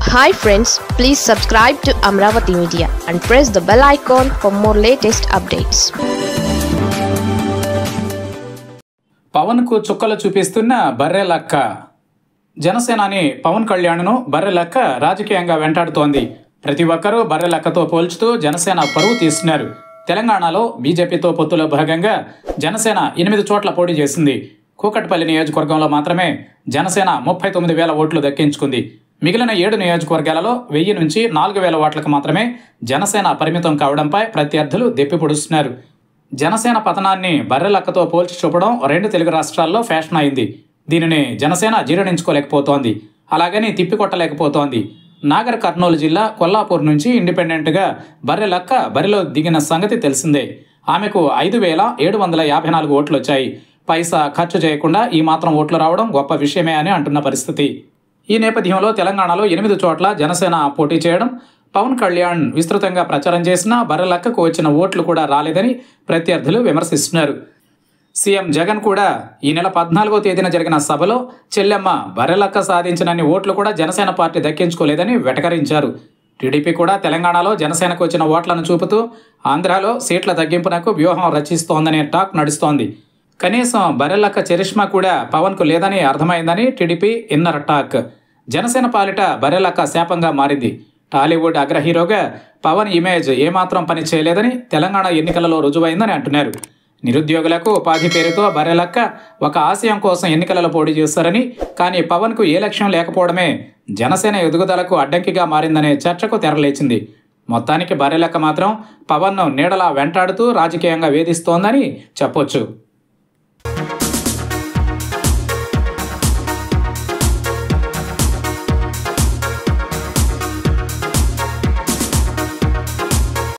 Hi friends, please subscribe to Amravati Media and press the bell icon for more latest updates. Pawan కు చుక్కలు చూపిస్తున్న బర్రె లక్క. జనసేనాని పవన్ కళ్యాణ్ను బర్రె లక్క రాజకీయంగా వెంటాడుతోంది. ప్రతి ఒక్కరూ బర్రె లక్కతో పోల్చుతూ జనసేన పరువు తీస్తున్నారు. తెలంగాణలో బీజేపీతో పొత్తులో భాగంగా జనసేన 8 చోట్ల పోటీ చేసింది. కూకట్పల్లి నియోజకవర్గంలో మాత్రమే జనసేన 39,000 ఓట్లు దక్కించుకుంది. మిగిలిన 7 నియోజకవర్గాలలో 1000 నుంచి 4,000 ఓట్లకు మాత్రమే జనసేన పరిమితం కావడంపై ప్రత్యర్థులు దెప్పిపొడుస్తున్నారు. జనసేన పతనాన్ని బర్రెలక్కతో పోల్చి చూపడం 2 తెలుగు రాష్ట్రాల్లో ఫ్యాషన్ అయింది. దీనిని జనసేన జీర్ణించుకోలేకపోతోంది. అలాగని తిప్పికొట్టలేకపోతోంది. నాగర్ కర్నూలు జిల్లా కొల్లాపూర్ నుంచి ఇండిపెండెంట్గా బర్రెలక్క బరిలో దిగిన సంగతి తెలిసిందే. ఆమెకు 5,754 ఓట్లు వచ్చాయి. పైసా ఖర్చు చేయకుండా ఈ మాత్రం ఓట్లు రావడం గొప్ప విషయమే అని అంటున్న పరిస్థితి. ఈ నేపథ్యంలో తెలంగాణలో 8 చోట్ల జనసేన పోటీ చేయడం, పవన్ కళ్యాణ్ విస్తృతంగా ప్రచారం చేసినా బర్రెలక్కకు వచ్చిన ఓట్లు కూడా రాలేదని ప్రత్యర్థులు విమర్శిస్తున్నారు. సీఎం జగన్ కూడా ఈ నెల 14వ తేదీన జరిగిన సభలో చెల్లెమ్మ బర్రెలక్క సాధించినన్ని ఓట్లు కూడా జనసేన పార్టీ దక్కించుకోలేదని వెటకరించారు. టీడీపీ కూడా తెలంగాణలో జనసేనకు వచ్చిన ఓట్లను చూపుతూ ఆంధ్రాలో సీట్ల తగ్గింపునకు వ్యూహం రచిస్తోందనే టాక్ నడుస్తోంది. కనీసం బర్రెలక్క చరిష్మా కూడా పవన్కు లేదని అర్థమైందని టీడీపీ ఇన్నర్ టాక్. జనసేన పాలిట బర్రెలక్క శాపంగా మారింది. టాలీవుడ్ అగ్ర హీరోగా పవన్ ఇమేజ్ ఏమాత్రం పని చేయలేదని తెలంగాణ ఎన్నికలలో రుజువైందని అంటున్నారు. నిరుద్యోగులకు ఉపాధి పేరుతో బర్రెలక్క ఒక ఆశయం కోసం ఎన్నికలలో పోటీ చేస్తారని, కానీ పవన్కు ఏ లక్ష్యం లేకపోవడమే జనసేన ఎదుగుదలకు అడ్డంకిగా మారిందనే చర్చకు తెరలేచింది. మొత్తానికి బర్రెలక్క మాత్రం పవన్ను నీడలా వెంటాడుతూ రాజకీయంగా వేధిస్తోందని చెప్పొచ్చు.